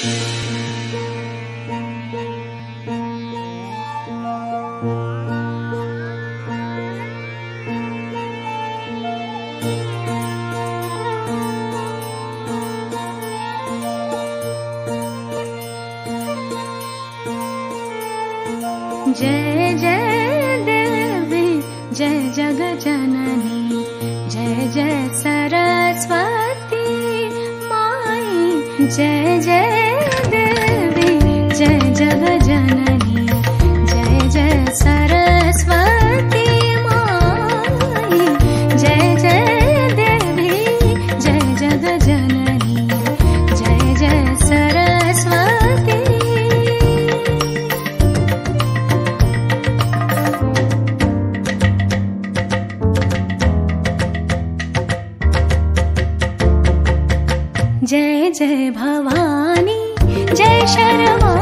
जय जय देवी जय जगजननी जय जय सरस्वती माई। जय जय देवी जय जगजननी जय जय सरस्वती माई। जय जय देवी जय जगजननी जय जय सरस्वती। जय जय भवानी जय शर्मा